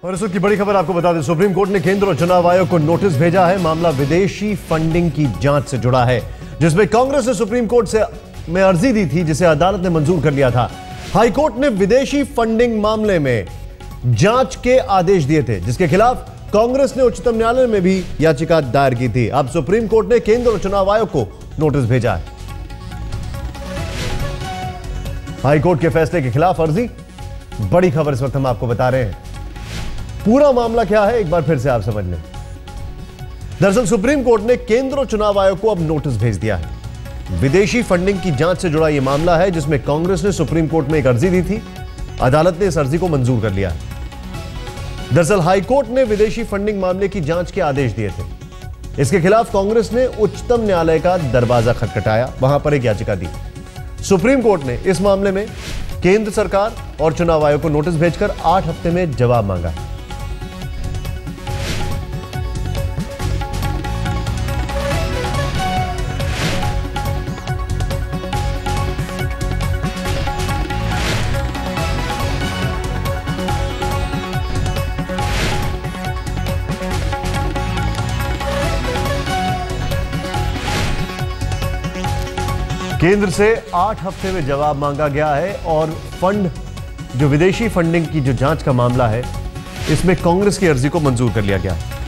और इस वक्त की बड़ी खबर आपको बता दें, सुप्रीम कोर्ट ने केंद्र और चुनाव आयोग को नोटिस भेजा है। मामला विदेशी फंडिंग की जांच से जुड़ा है, जिसमें कांग्रेस ने सुप्रीम कोर्ट में अर्जी दी थी, जिसे अदालत ने मंजूर कर लिया था। हाईकोर्ट ने विदेशी फंडिंग मामले में जांच के आदेश दिए थे, जिसके खिलाफ कांग्रेस ने उच्चतम न्यायालय में भी याचिका दायर की थी। अब सुप्रीम कोर्ट ने केंद्र और चुनाव आयोग को नोटिस भेजा है। हाईकोर्ट के फैसले के खिलाफ अर्जी, बड़ी खबर इस वक्त हम आपको बता रहे हैं। पूरा मामला क्या है एक बार फिर से आप समझ लें। दरअसल सुप्रीम कोर्ट ने केंद्र और चुनाव आयोग को अब नोटिस भेज दिया है। विदेशी फंडिंग की जांच से जुड़ा यह मामला है, जिसमें कांग्रेस ने सुप्रीम कोर्ट में एक अर्जी दी थी। अदालत ने इस अर्जी को मंजूर कर लिया है। दरअसल हाईकोर्ट ने विदेशी फंडिंग मामले की जांच के आदेश दिए थे। इसके खिलाफ कांग्रेस ने उच्चतम न्यायालय का दरवाजा खटखटाया, वहां पर एक याचिका दी। सुप्रीम कोर्ट ने इस मामले में केंद्र सरकार और चुनाव आयोग को नोटिस भेजकर 8 हफ्ते में जवाब मांगा। केंद्र से 8 हफ्ते में जवाब मांगा गया है और जो विदेशी फंडिंग की जो जांच का मामला है, इसमें कांग्रेस की अर्जी को मंजूर कर लिया गया है।